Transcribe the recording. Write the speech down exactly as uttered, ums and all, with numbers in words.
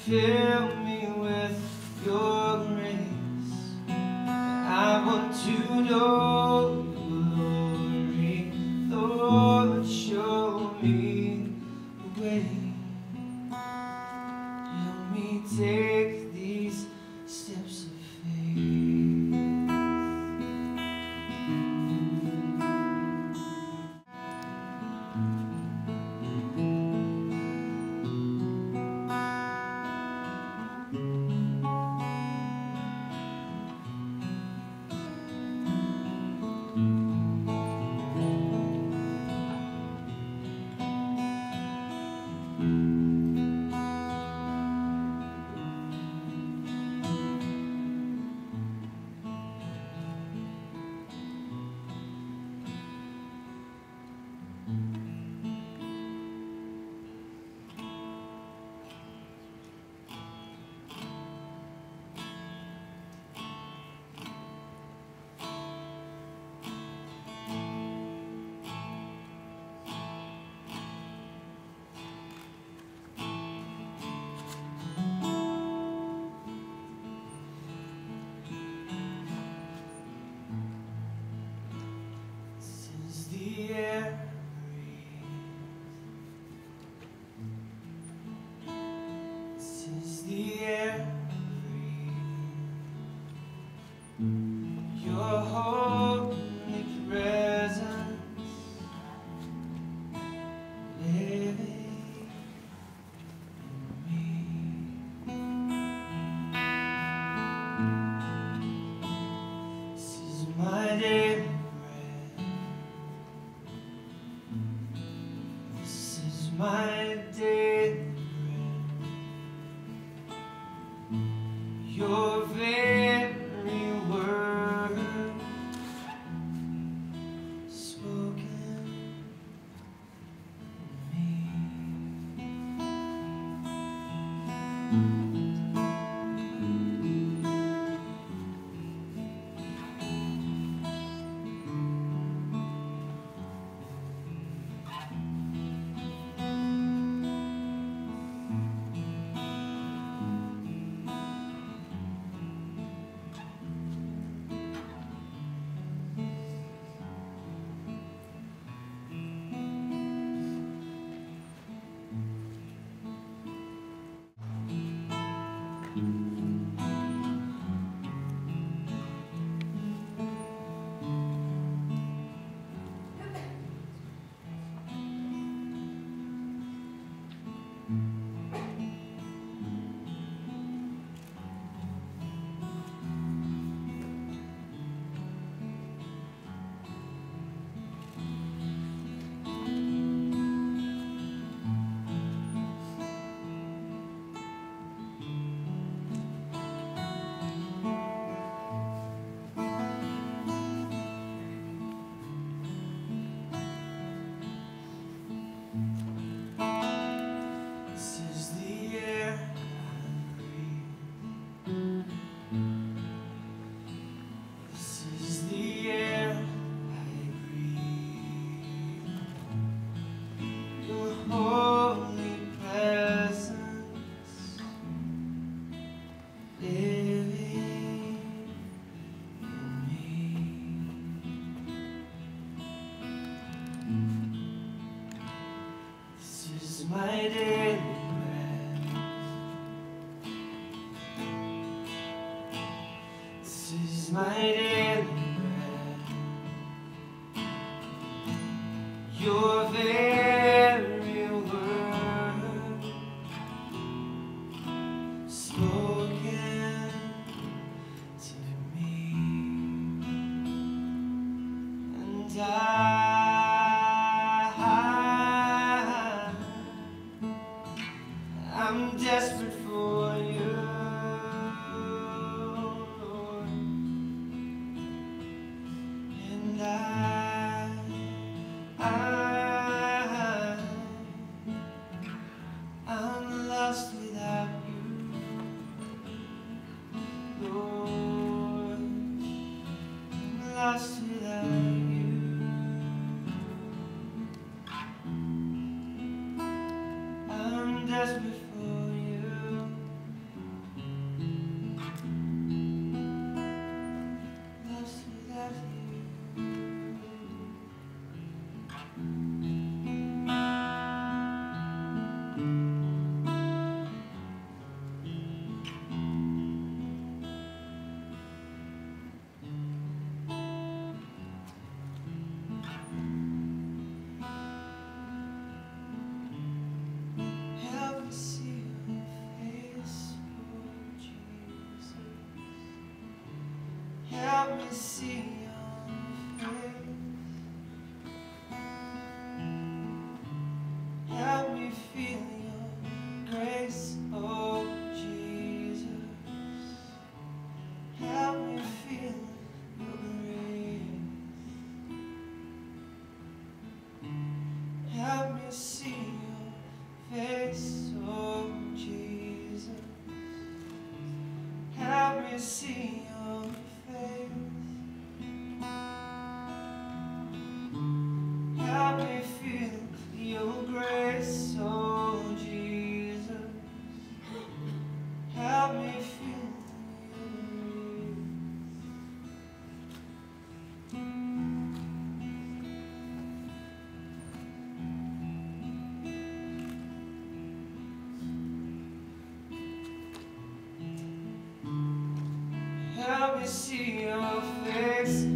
fill me with your grace. I want to know your glory, Lord, show me the way. Help me take these steps of faith. The air breathes. This is the air breathe. Your holy presence living in me. This is my daily my daily bread, your very word spoken in me. My daily bread. This is my daily bread. Your very word spoken to me, and I. I'm desperate for you, Lord, and I, I, I'm lost without you, Lord, I'm lost without you. I'm desperate for you. me see your face. Help me feel your grace, oh Jesus. Help me feel your grace. Help me see your face, oh Jesus. Help me see your face. Help me feel your grace, oh Jesus. Help me feel your grace. Help me see your face.